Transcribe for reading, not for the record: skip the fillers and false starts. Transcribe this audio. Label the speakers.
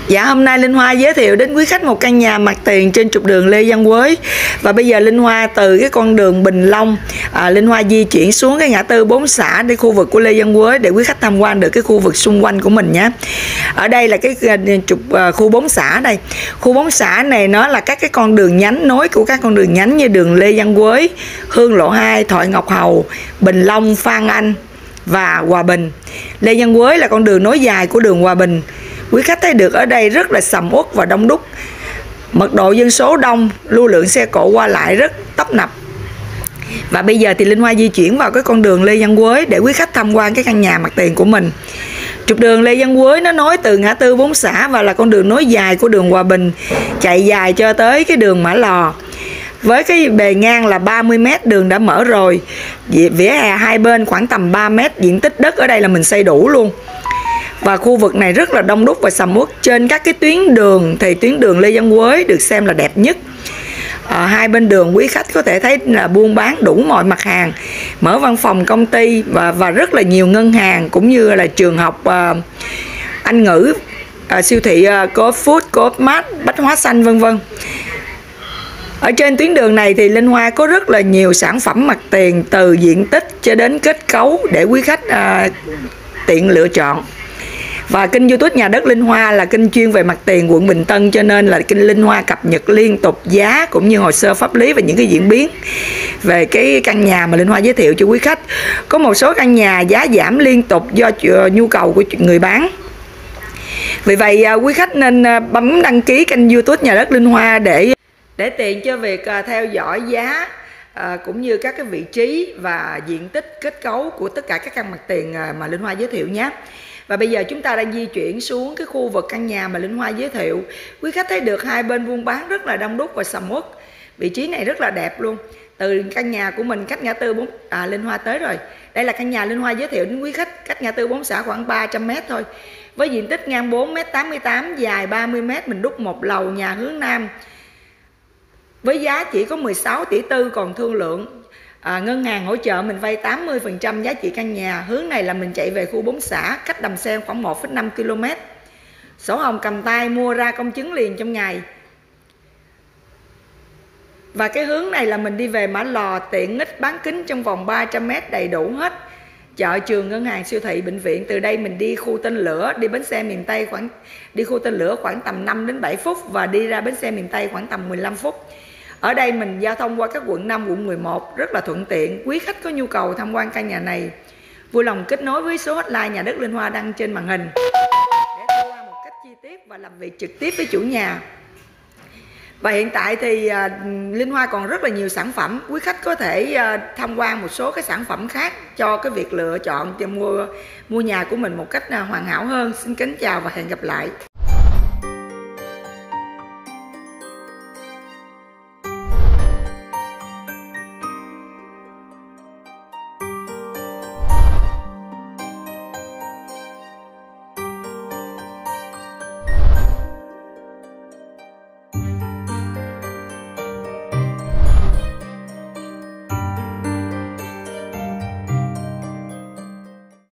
Speaker 1: Dạ, hôm nay Linh Hoa giới thiệu đến quý khách một căn nhà mặt tiền trên trục đường Lê Văn Quới. Và bây giờ Linh Hoa từ cái con đường Bình Long, Linh Hoa di chuyển xuống cái ngã tư 4 xã để khu vực của Lê Văn Quới để quý khách tham quan được cái khu vực xung quanh của mình nhé. Ở đây là cái trục khu 4 xã đây. Khu 4 xã này nó là các cái con đường nhánh nối của các con đường nhánh như đường Lê Văn Quới, Hương Lộ 2, Thoại Ngọc Hầu, Bình Long, Phan Anh và Hòa Bình. Lê Văn Quới là con đường nối dài của đường Hòa Bình. Quý khách thấy được ở đây rất là sầm uất và đông đúc. Mật độ dân số đông, lưu lượng xe cộ qua lại rất tấp nập. Và bây giờ thì Linh Hoa di chuyển vào cái con đường Lê Văn Quới để quý khách tham quan cái căn nhà mặt tiền của mình. Trục đường Lê Văn Quới nó nối từ ngã tư 4 xã và là con đường nối dài của đường Hòa Bình, chạy dài cho tới cái đường Mã Lò. Với cái bề ngang là 30 m, đường đã mở rồi. Vỉa hè hai bên khoảng tầm 3 m, diện tích đất ở đây là mình xây đủ luôn. Và khu vực này rất là đông đúc và sầm uất. Trên các cái tuyến đường thì tuyến đường Lê Văn Quới được xem là đẹp nhất. Hai bên đường quý khách có thể thấy là buôn bán đủ mọi mặt hàng, mở văn phòng công ty và rất là nhiều ngân hàng cũng như là trường học, Anh ngữ, siêu thị Co-op Food, Co-op Mart, bách hóa xanh vân vân. Ở trên tuyến đường này thì Linh Hoa có rất là nhiều sản phẩm mặt tiền, từ diện tích cho đến kết cấu để quý khách tiện lựa chọn. Và kênh YouTube Nhà Đất Linh Hoa là kênh chuyên về mặt tiền quận Bình Tân, cho nên là kênh Linh Hoa cập nhật liên tục giá cũng như hồ sơ pháp lý và những cái diễn biến về cái căn nhà mà Linh Hoa giới thiệu cho quý khách. Có một số căn nhà giá giảm liên tục do nhu cầu của người bán. Vì vậy quý khách nên bấm đăng ký kênh YouTube Nhà Đất Linh Hoa để tiện cho việc theo dõi giá cũng như các cái vị trí và diện tích kết cấu của tất cả các căn mặt tiền mà Linh Hoa giới thiệu nhé. Và bây giờ chúng ta đang di chuyển xuống cái khu vực căn nhà mà Linh Hoa giới thiệu. Quý khách thấy được hai bên buôn bán rất là đông đúc và sầm uất. Vị trí này rất là đẹp luôn. Từ căn nhà của mình cách ngã tư 4 Linh Hoa tới rồi. Đây là căn nhà Linh Hoa giới thiệu đến quý khách, cách ngã tư 4 xã khoảng 300 m thôi. Với diện tích ngang 4,88 m, dài 30 m, mình đúc một lầu, nhà hướng Nam. Với giá chỉ có 16 tỷ tư, còn thương lượng ngân hàng hỗ trợ mình vay 80% giá trị căn nhà. Hướng này là mình chạy về khu 4 xã, cách Đầm Sen khoảng 1,5 km. Sổ hồng cầm tay, mua ra công chứng liền trong ngày. Và cái hướng này là mình đi về Mã Lò, tiện ích bán kính trong vòng 300 m đầy đủ hết. Chợ, trường, ngân hàng, siêu thị, bệnh viện. Từ đây mình đi khu Tên Lửa, đi bến xe miền Tây đi khu Tên Lửa khoảng tầm 5 đến 7 phút và đi ra bến xe miền Tây khoảng tầm 15 phút. Ở đây mình giao thông qua các quận 5, quận 11 rất là thuận tiện. Quý khách có nhu cầu tham quan căn nhà này, vui lòng kết nối với số hotline Nhà Đất Linh Hoa đăng trên màn hình để tham quan một cách chi tiết và làm việc trực tiếp với chủ nhà. Và hiện tại thì Linh Hoa còn rất là nhiều sản phẩm. Quý khách có thể tham quan một số cái sản phẩm khác cho cái việc lựa chọn cho mua nhà của mình một cách hoàn hảo hơn. Xin kính chào và hẹn gặp lại.